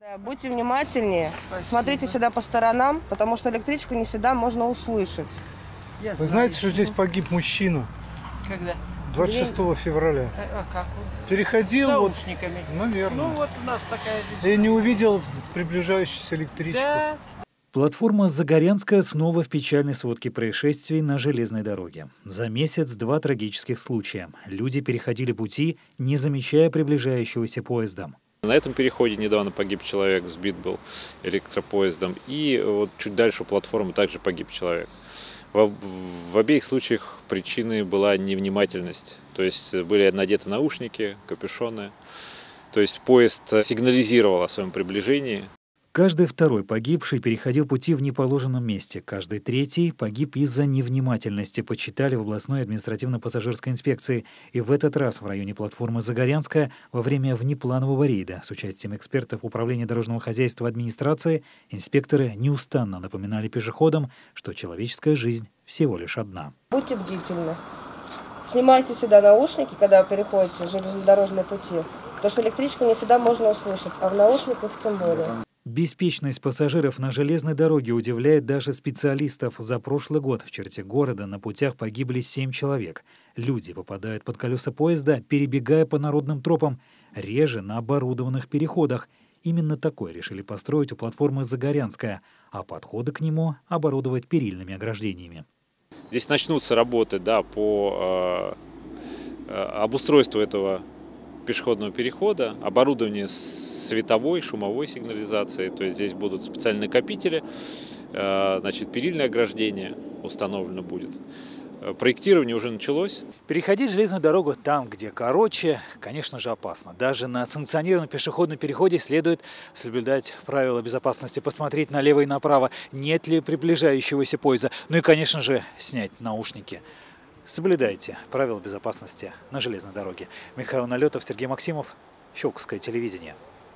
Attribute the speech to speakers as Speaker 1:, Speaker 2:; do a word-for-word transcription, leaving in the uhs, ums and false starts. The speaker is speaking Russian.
Speaker 1: Будьте внимательнее, Спасибо. Смотрите всегда по сторонам, потому что электричку не всегда можно услышать.
Speaker 2: Я Вы знаю. знаете, что здесь погиб мужчина? Когда? двадцать шестого февраля. А, а как он? Переходил. С наушниками. Вот, наверное. Ну вот у нас такая весна. И не увидел приближающуюся электричку. Да.
Speaker 3: Платформа «Загорянская» снова в печальной сводке происшествий на железной дороге. За месяц два трагических случая. Люди переходили пути, не замечая приближающегося поезда.
Speaker 4: На этом переходе недавно погиб человек, сбит был электропоездом. И вот чуть дальше у платформы также погиб человек. В, в обеих случаях причиной была невнимательность. То есть были надеты наушники, капюшоны. То есть поезд сигнализировал о своем приближении.
Speaker 3: Каждый второй погибший переходил пути в неположенном месте. Каждый третий погиб из-за невнимательности, почитали в областной административно-пассажирской инспекции. И в этот раз в районе платформы «Загорянская» во время внепланового рейда с участием экспертов Управления дорожного хозяйства администрации инспекторы неустанно напоминали пешеходам, что человеческая жизнь всего лишь одна.
Speaker 1: Будьте бдительны. Снимайте всегда наушники, когда вы переходите железнодорожные пути, потому что электричку не всегда можно услышать, а в наушниках тем более.
Speaker 3: Беспечность пассажиров на железной дороге удивляет даже специалистов. За прошлый год в черте города на путях погибли семь человек. Люди попадают под колеса поезда, перебегая по народным тропам, реже на оборудованных переходах. Именно такой решили построить у платформы «Загорянская», а подходы к нему оборудовать перильными ограждениями.
Speaker 4: Здесь начнутся работы да, по э, обустройству этого пешеходного перехода, оборудование световой, шумовой сигнализации, то есть здесь будут специальные накопители, значит, перильное ограждение установлено будет. Проектирование уже началось.
Speaker 3: Переходить железную дорогу там, где короче, конечно же, опасно. Даже на санкционированном пешеходном переходе следует соблюдать правила безопасности, посмотреть налево и направо, нет ли приближающегося поезда. Ну и, конечно же, снять наушники. Соблюдайте правила безопасности на железной дороге. Михаил Налетов, Сергей Максимов, Щелковское телевидение.